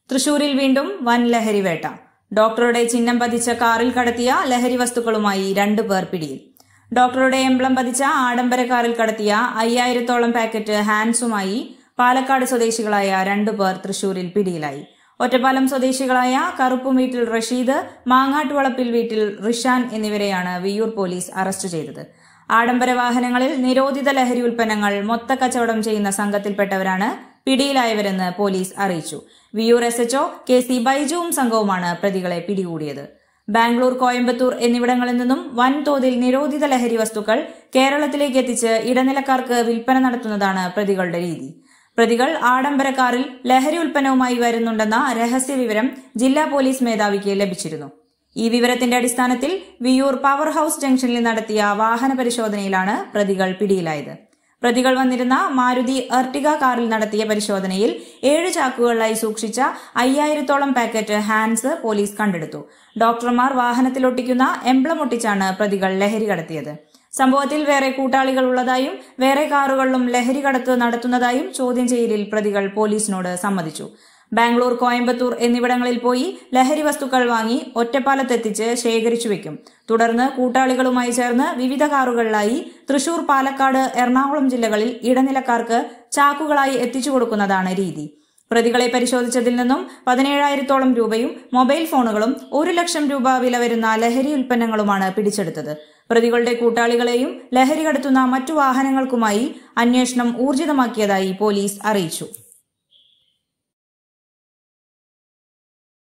തൃശൂരിൽ വീണ്ടും വൻ ലഹരിവേട്ട. ഡോക്ടറുടെ ചിഹ്നം പതിച്ച കാറിൽ കടത്തിയ ലഹരി വസ്തുക്കളുമായി 2 പേർ പിടിയിൽ. ഡോക്ടറുടെ എംബ്ലം പതിച്ച ആഡംബര കാറിൽ കടത്തിയ 5000-ഓളം പാക്കറ്റ് ഹാൻസുമായി പാലക്കാട് സ്വദേശികളായ 2 പേർ തൃശൂരിൽ പിടിയിലായി. ഒറ്റപ്പാലം സ്വദേശികളായ കറുപ്പും വീട്ടിൽ റഷീദ്, മാങ്ങാട്ടുവളപ്പിൽ വീട്ടിൽ റിഷാൻ എന്നിവരെയാണ് വിയ്യൂർ പോലീസ് അറസ്റ്റ് ചെയ്തത്. ആഡംബര വാഹനങ്ങളിൽ നിരോധിത ലഹരി ഉൽപ്പന്നങ്ങൾ മൊത്തക്കച്ചവടം ചെയ്യുന്ന സംഘത്തിൽപ്പെട്ടവരാണ് പിടിയിലായവരെന്ന് പോലീസ് അറിയിച്ചു. വിയ്യൂർ SHO KC ബൈജുവും സംഘവുമാണ് പ്രതികളെ പിടികൂടിയത്. ബാംഗ്ലൂർ, കോയമ്പത്തൂർ എന്നിവിടങ്ങളിൽ നിന്നും വൻതോതിൽ നിരോധിത ലഹരി വസ്തുക്കൾ കേരളത്തിലേക്ക് എത്തിച്ച് ഇടനിലക്കാർക്ക് വിൽപ്പന നടത്തുന്നതാണ് പ്രതികളുടെ രീതി. പ്രതികൾ ആഡംബര കാറിൽ ലഹരി ഉൽപ്പന്നവുമായി വരുന്നുണ്ടെന്ന രഹസ്യ വിവരം ജില്ലാ പോലീസ് മേധാവിക്ക് ലഭിച്ചിരുന്നു. ഈ വിവരത്തിന്റെ അടിസ്ഥാനത്തിൽ വിയ്യൂർ പവർഹ ജംഗ്ഷനിൽ നടത്തിയ വാഹന പരിശോധനയിലാണ് പ്രതികൾ പിടിയിലായത്. പ്രതികൾ വന്നിരുന്ന മാരുതി എർട്ടിഗ കാറിൽ നടത്തിയ പരിശോധനയിൽ 7 ചാക്കുകളിലായി സൂക്ഷിച്ച 5000-ഓളം പാക്കറ്റ് ഹാൻസ് പോലീസ് കണ്ടെടുത്തു. ഡോക്ടർമാർ വാഹനത്തിലൊട്ടിക്കുന്ന എംബ്ലം ഒട്ടിച്ചാണ് പ്രതികൾ ലഹരി കടത്തിയത്. സംഭവത്തിൽ വേറെ കൂട്ടാളികൾ ഉള്ളതായും വേറെ കാറുകളിലും ലഹരി കടത്ത് നടത്തുന്നതായും ചോദ്യം ചെയ്യലിൽ പ്രതികൾ പോലീസിനോട് സമ്മതിച്ചു. ബാംഗ്ലൂർ, കോയമ്പത്തൂർ എന്നിവിടങ്ങളിൽ പോയി ലഹരി വസ്തുക്കൾ വാങ്ങി ഒറ്റപ്പാലത്തെത്തിച്ച് ശേഖരിച്ചു വെക്കും. തുടർന്ന് കൂട്ടാളികളുമായി ചേർന്ന് വിവിധ കാറുകളിലായി തൃശൂർ, പാലക്കാട്, എറണാകുളം ജില്ലകളിൽ ഇടനിലക്കാർക്ക് ചാക്കുകളായി എത്തിച്ചു കൊടുക്കുന്നതാണ് രീതി. പ്രതികളെ പരിശോധിച്ചതിൽ നിന്നും 17,000-ഓളം രൂപയും മൊബൈൽ ഫോണുകളും 1 ലക്ഷം രൂപ വില വരുന്ന ലഹരി ഉൽപ്പന്നങ്ങളുമാണ് പിടിച്ചെടുത്തത്. പ്രതികളുടെ കൂട്ടാളികളെയും ലഹരി കടത്തുന്ന മറ്റു വാഹനങ്ങൾക്കുമായി അന്വേഷണം ഊർജിതമാക്കിയതായി പോലീസ് അറിയിച്ചു.